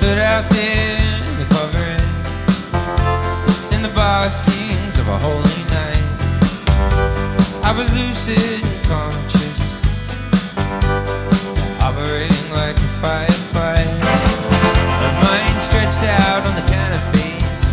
stood out there in the covering, in the baskings of a holy night. I was lucid and conscious, hovering like a firefighter. My mind stretched out on the canopy,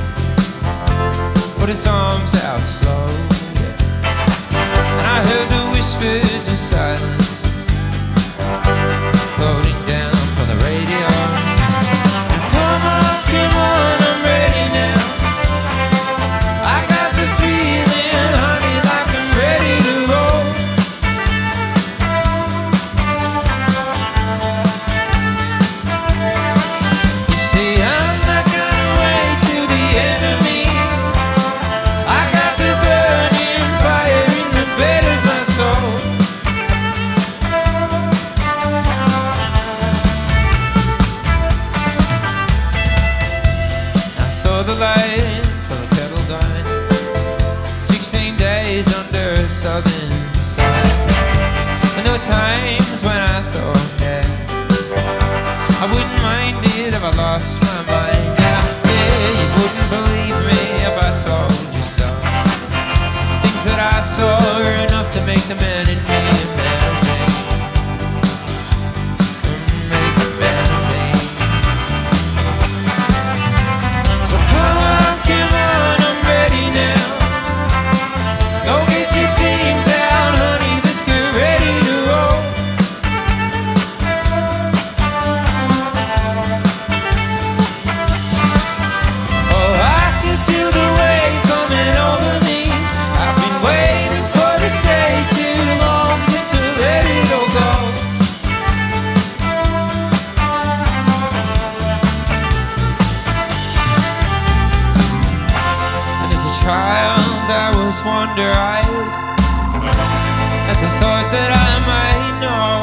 put its arms out slow, yeah. And I heard the whispers of silence floating down from the radio. And come on, I'm ready now. I got the feeling, honey, like I'm ready to roll. You see, I'm not gonna wait till the end of me. I got the burning fire in the bed of my soul. Saw the light from the kettle gun, 16 days under a southern sun. And there were times when I thought, yeah, I wouldn't mind it if I lost my mind. Now, yeah, you wouldn't believe me if I told you so. Things that I saw are enough to make the man in me a man of me. Make a man of me. So come on, I'm ready now. Go get your things out, honey, let's get ready to roll. Oh, I can feel the wave coming over me. I've been waiting for this day too long, just to let it all go. And as a child I was wonder-eyed at the thought that I might know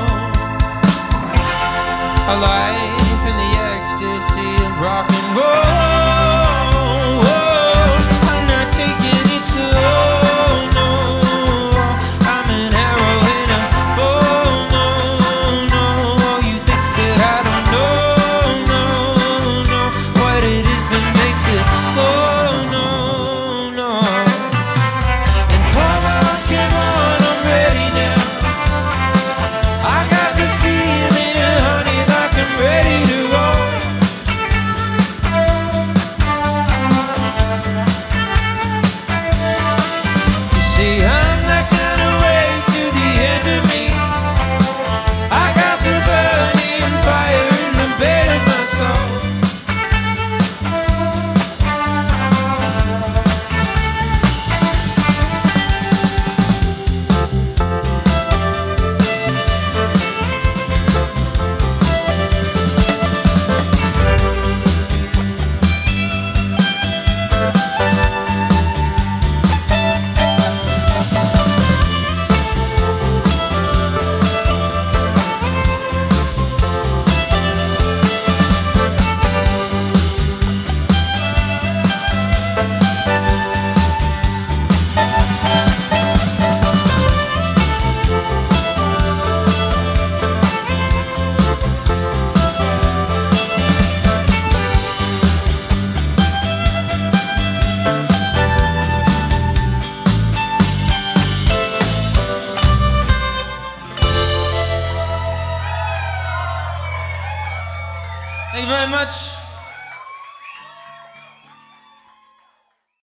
a life in the ecstasy of rock and roll. I'm not taking it slow, no. I'm an arrow in a bow, no, no. Oh, you think that I don't know, no, no, what it is that makes it go, no, no. And come on, I'm ready now. I got the feeling, honey, like I'm ready to roll. You see, I'm not gonna wait till the end of me. I got the burning fire in the bed of my soul. Thank you very much.